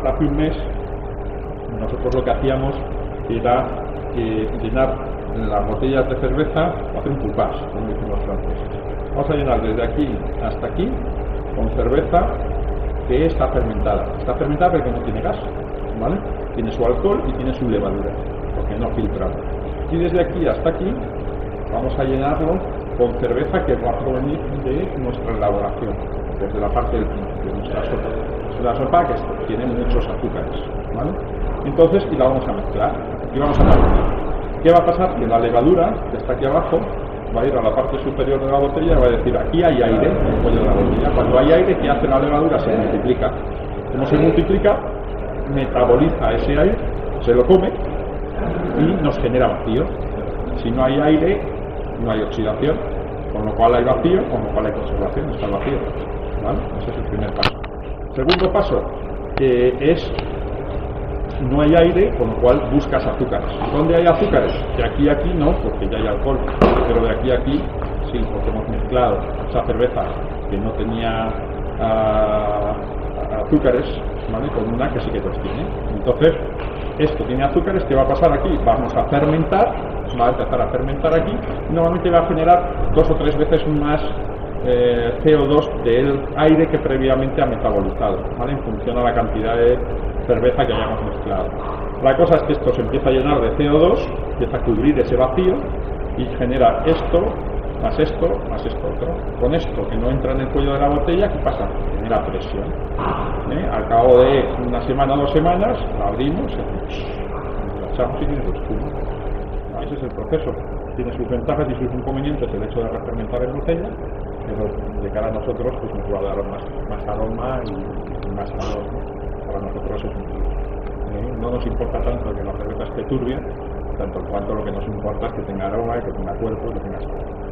hasta hace un mes nosotros lo que hacíamos era llenar las botellas de cerveza, hacer un coupage, como dicen los franceses. Vamos a llenar desde aquí hasta aquí con cerveza que está fermentada. Está fermentada porque no tiene gas, ¿vale? Tiene su alcohol y tiene su levadura, porque no filtramos. Y desde aquí hasta aquí vamos a llenarlo con cerveza que va a provenir de nuestra elaboración, desde la parte del principio, de nuestra sopa. Es una sopa que tiene muchos azúcares, ¿vale? Entonces, y la vamos a mezclar, y vamos a mezclar. ¿Qué va a pasar? Que la levadura que está aquí abajo va a ir a la parte superior de la botella y va a decir, aquí hay aire en el cuello de la botella. Cuando hay aire, ¿qué hace la levadura? Se multiplica. Como se multiplica, metaboliza ese aire, se lo come y nos genera vacío. Si no hay aire, no hay oxidación, con lo cual hay vacío, con lo cual hay conservación, está vacío, ¿vale? Ese es el primer paso. Segundo paso, que es no hay aire, con lo cual buscas azúcares. ¿Dónde hay azúcares? De aquí a aquí no, porque ya hay alcohol, pero de aquí a aquí sí, porque hemos mezclado esa cerveza que no tenía azúcares, ¿vale? Con una que sí que los tiene. Entonces, esto tiene azúcares, ¿qué va a pasar aquí? Vamos a fermentar, va a empezar a fermentar aquí, y normalmente va a generar 2 o 3 veces más CO2 del aire que previamente ha metabolizado, ¿vale? En función a la cantidad de cerveza que hayamos mezclado. La cosa es que esto se empieza a llenar de CO2, empieza a cubrir ese vacío y genera esto, más esto otro. Con esto que no entra en el cuello de la botella, ¿qué pasa? Genera presión. Al cabo de una semana o 2 semanas, la abrimos y la echamos y tiene su espuma. Ese es el proceso. Tiene sus ventajas y sus inconvenientes el hecho de refermentar en botella, pero de cara a nosotros pues nos va a dar más aroma y más sabor, ¿no? Para nosotros es no nos importa tanto que la cerveza esté turbia, tanto cuanto lo que nos importa es que tenga aroma, que tenga cuerpo, que tenga sabor.